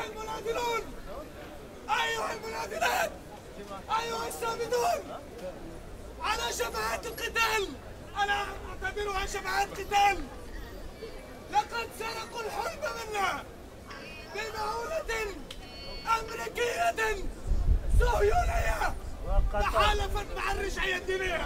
المناضلون، أيها المناضلات، أيها الصامدون على شفعات القتال، أنا أعتبرها شفعات قتال. لقد سرقوا الحلم منا بمعونة أمريكية صهيونية تحالفت مع الرجعية الدينية.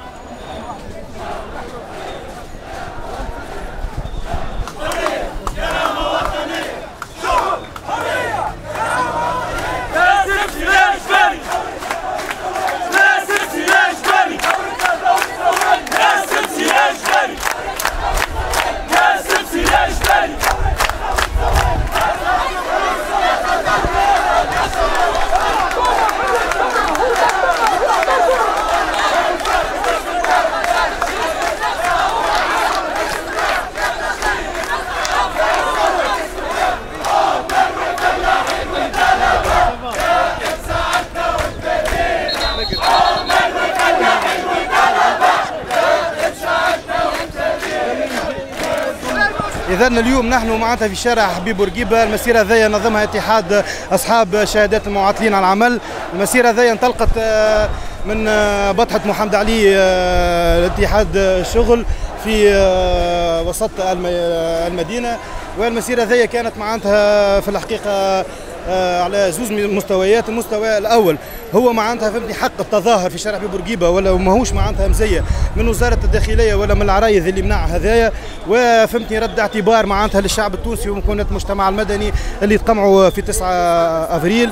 حرية كرامة وطنية، شعوب حرية كرامة وطنية. لازم سلاح إجباري، لازم سلاح إجباري، لازم سلاح إجباري، لازم سلاح إجباري. إذا اليوم نحن معناتها في شارع حبيب بورقيبة. المسيرة هذه نظمها اتحاد أصحاب شهادات المعاطلين على العمل. المسيرة هذه انطلقت من بطحة محمد علي الاتحاد الشغل في وسط المدينة، والمسيرة هذه كانت معناتها في الحقيقة على زوز مستويات. المستوى الاول هو معناتها فهمتني حق التظاهر في شارع بورقيبه، ولا ماهوش معناتها مزيه من وزاره الداخليه ولا من العرايض اللي منع هذايا، وفهمتني رد اعتبار معناتها للشعب التونسي ومكونات المجتمع المدني اللي تقمعوا في 9 افريل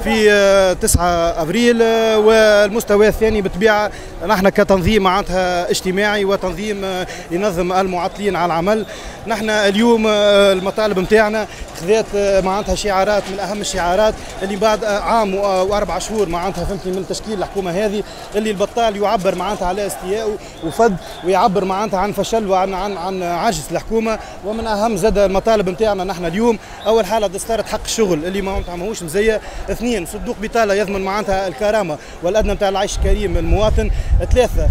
في 9 افريل. والمستوى الثاني بالطبيعه نحن كتنظيم معناتها اجتماعي وتنظيم ينظم المعاطلين على العمل، نحن اليوم المطالب نتاعنا خذات معناتها شعارات من اهم الشعارات اللي بعد عام و4 شهور معناتها فهمتني من تشكيل الحكومه هذه، اللي البطال يعبر معناتها على استيائه وفد، ويعبر معناتها عن فشل وعن عجز الحكومه. ومن اهم زاد المطالب نتاعنا نحن اليوم اول حاله دستورة حق الشغل اللي معناتها ماهوش مزيه، 2 صندوق بطاله يضمن معناتها الكرامه والادنى نتاع العيش الكريم للمواطن، 3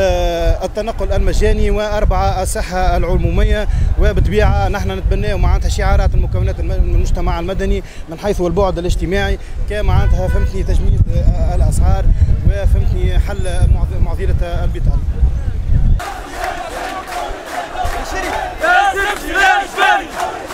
التنقل المجاني، و4 الصحه العموميه. وبالطبيعه نحن نتبناو معناتها شعارات المكونات المجتمع المدني من حيث البعد الاجتماعي كمعناتها فهمتني تجميد الاسعار وفهمتني حل معضله البطاله. لازم سلاح إجباري.